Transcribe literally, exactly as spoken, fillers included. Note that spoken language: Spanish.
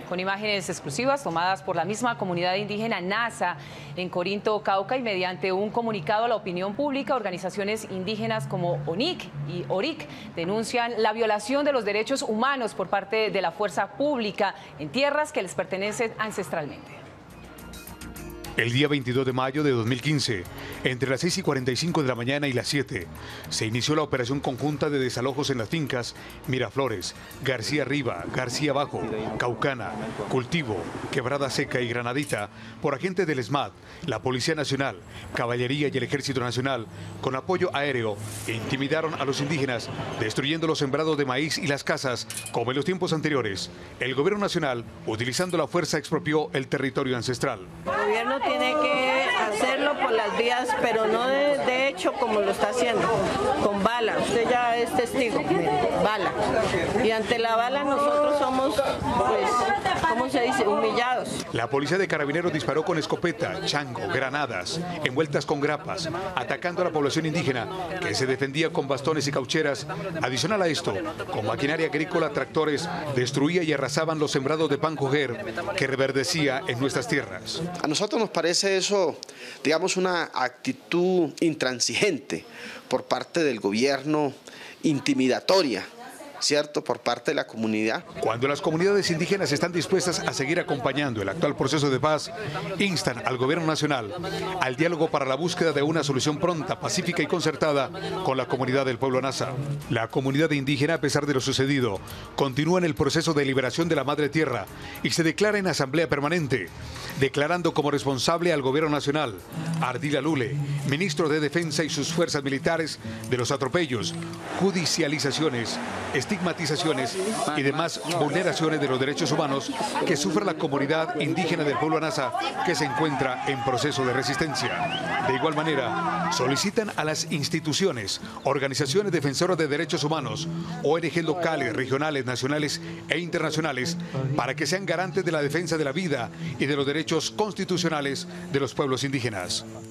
con imágenes exclusivas tomadas por la misma comunidad indígena Nasa en Corinto, Cauca, y mediante un comunicado a la opinión pública, organizaciones indígenas como O N I C y O R I C denuncian la violación de los derechos humanos por parte de la fuerza pública en tierras que les pertenecen ancestralmente. El día veintidós de mayo de dos mil quince, entre las seis y cuarenta y cinco de la mañana y las siete, se inició la operación conjunta de desalojos en las fincas Miraflores, García Arriba, García Bajo, Caucana, Cultivo, Quebrada Seca y Granadita por agentes del ESMAD, la Policía Nacional, Caballería y el Ejército Nacional, con apoyo aéreo, e intimidaron a los indígenas, destruyendo los sembrados de maíz y las casas, como en los tiempos anteriores. El gobierno nacional, utilizando la fuerza, expropió el territorio ancestral. El gobierno tiene que hacerlo por las vías, pero no de, de hecho como lo está haciendo, con bala. Usted ya es testigo, mire, bala. Y ante la bala nosotros somos, pues, ¿cómo se dice?, humillados. La policía de Carabineros disparó con escopeta, chango, granadas, envueltas con grapas, atacando a la población indígena, que se defendía con bastones y caucheras. Adicional a esto, con maquinaria agrícola, tractores, destruía y arrasaban los sembrados de pan coger que reverdecía en nuestras tierras. A nosotros nos parece eso, digamos, una actitud intransigente por parte del gobierno, intimidatoria, ¿cierto?, por parte de la comunidad. Cuando las comunidades indígenas están dispuestas a seguir acompañando el actual proceso de paz, instan al gobierno nacional al diálogo para la búsqueda de una solución pronta, pacífica y concertada con la comunidad del pueblo Nasa. La comunidad indígena, a pesar de lo sucedido, continúa en el proceso de liberación de la madre tierra y se declara en asamblea permanente, declarando como responsable al gobierno nacional, Ardila Lule, ministro de Defensa, y sus fuerzas militares de los atropellos, judicializaciones, estigmatizaciones y demás vulneraciones de los derechos humanos que sufre la comunidad indígena del pueblo Nasa, que se encuentra en proceso de resistencia. De igual manera, solicitan a las instituciones, organizaciones defensoras de derechos humanos, O N G locales, regionales, nacionales e internacionales, para que sean garantes de la defensa de la vida y de los derechos constitucionales de los pueblos indígenas.